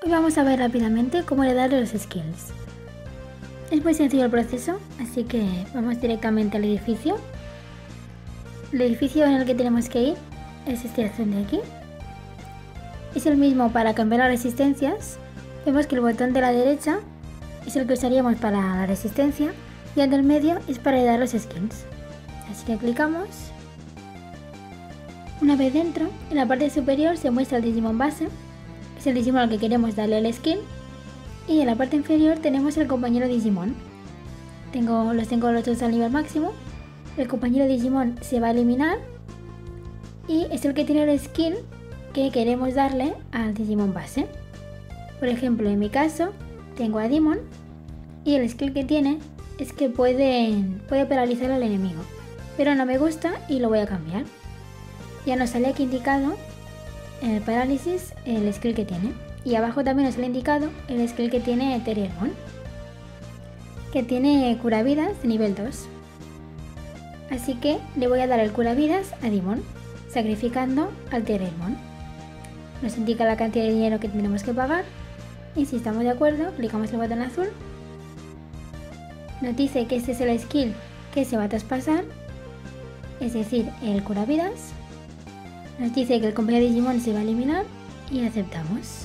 Hoy vamos a ver rápidamente cómo heredar los skills. Es muy sencillo el proceso, así que vamos directamente al edificio. El edificio en el que tenemos que ir es esta opción de aquí. Es el mismo para cambiar las resistencias. Vemos que el botón de la derecha es el que usaríamos para la resistencia y el del medio es para heredar los skills. Así que clicamos. Una vez dentro, en la parte superior se muestra el Digimon base, que es el Digimon al que queremos darle el skill, y en la parte inferior tenemos el compañero Digimon. Los tengo los dos al nivel máximo. El compañero Digimon se va a eliminar y es el que tiene el skill que queremos darle al Digimon base. Por ejemplo, en mi caso tengo a Demon y el skill que tiene es que puede paralizar al enemigo, pero no me gusta y lo voy a cambiar. Ya nos sale aquí indicado en el parálisis el skill que tiene, y abajo también nos sale indicado el skill que tiene Terriermon, que tiene curavidas de nivel 2. Así que le voy a dar el curavidas a Demon, sacrificando al Terriermon. Nos indica la cantidad de dinero que tenemos que pagar y si estamos de acuerdo clicamos el botón azul. Nos dice que este es el skill que se va a traspasar, es decir, el curavidas. Nos dice que el compañero Digimon se va a eliminar y aceptamos.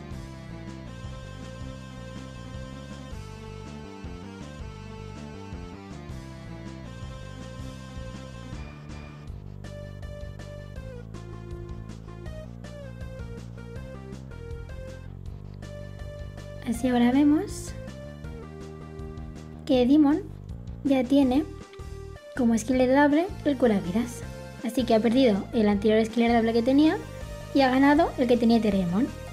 Así ahora vemos que Demon ya tiene como skill heredable el curavidas. Así que ha perdido el anterior skill heredable que tenía y ha ganado el que tenía Terriermon.